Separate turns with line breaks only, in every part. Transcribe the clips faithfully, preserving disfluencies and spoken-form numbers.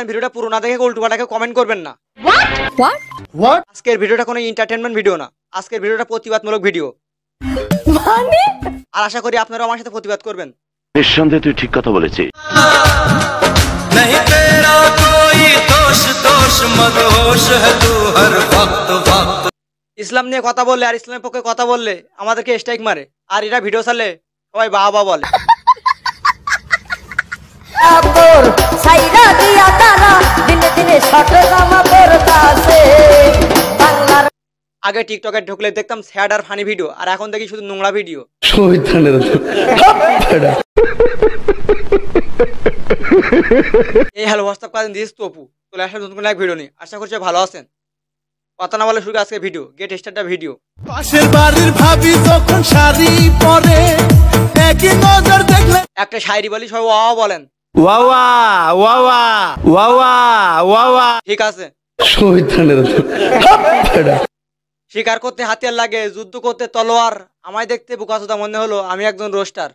বলছিলাম ভিডিওটা পুরো না দেখে উল্টো পাল্টা কমেন্ট করবেন না।
What
what?
আজকের ভিডিওটা কোনো এন্টারটেইনমেন্ট ভিডিও না, আজকের ভিডিওটা প্রতিবাদমূলক ভিডিও।
মানে
আর আশা করি আপনারাও আমার সাথে প্রতিবাদ করবেন।
নিঃসন্দেহে তুই ঠিক কথা বলেছিস।
नहीं तेरा कोई दोष दोष मदहोश है तू हर वक्त वक्त।
ইসলাম নিয়ে কথা বললে আর ইসলামের পক্ষে কথা বললে আমাদেরকে স্ট্রাইক মারে, আর এটা ভিডিও ছাড়লে সবাই বাহ বাহ বলে।
তোর সাইরা দিয়া তারা দিনে দিনে শর্ট জামা পরতাছে বাংলার।
আগে টিকটকে ঢুকলে দেখতাম স্যাড আর ফানি ভিডিও, আর এখন দেখি শুধু নোংরা ভিডিও। এই hello WhatsApp cousin, this Topu চলে আসলে নতুন কোনো এক ভিডিও নিয়ে। আশা করছি ভালো আছেন। কথা না বলে শুরু আজকে video, get start the video.
পাশের বাড়ির ভাবি যখন শাড়ি পরে একই নজর দেখলে
একটা শায়রি বলি সবাই ওয়া ওয়া বলেন।
ওয়াওয়া ওয়াওয়া ওয়াওয়া ওয়াওয়া।
ঠিক আছে, শিকার করতে হাতিয়ার লাগে, যুদ্ধ করতে তলোয়ার। আমায় দেখতে বোকাচোদা মনে হলো আমি একজন রোস্টার।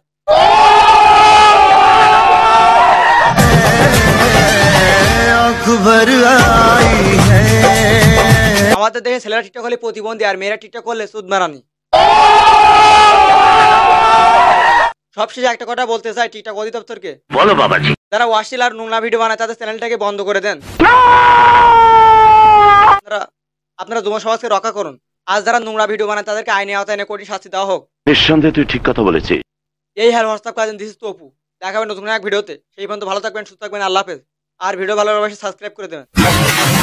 আমাদের দেখে ছেলেরা টিকটক করলে প্রতিবন্ধী, আর মেয়েরা টিকটক করলে সুদ মারানি। সবশেষে একটা কথা বলতে চাই টিকটক অধিদপ্তরকে,
বলো বাবাজি।
যারা ওয়াশিল আর নোংরা ভিডিও বানায় তাদের চ্যানেলটাকে বন্ধ করে দেন। আপনারা আপনারা যুব সমাজকে রক্ষা করুন। আজ যারা নোংরা ভিডিও বানায় তাদেরকে আইনি আওতায় এনে কঠিন শাস্তি দেওয়া হোক।
নিঃসন্দেহে তুই ঠিক কথা বলেছিস।
এই hello WhatsApp cousin, this is Topu. দেখাবেন নতুন এক ভিডিওতে। সেই পর্যন্ত ভালো থাকবেন, সুস্থ থাকবেন। আল্লাহ হাফেজ। আর ভিডিও ভালো লাগলে সাবস্ক্রাইব করে দেবেন।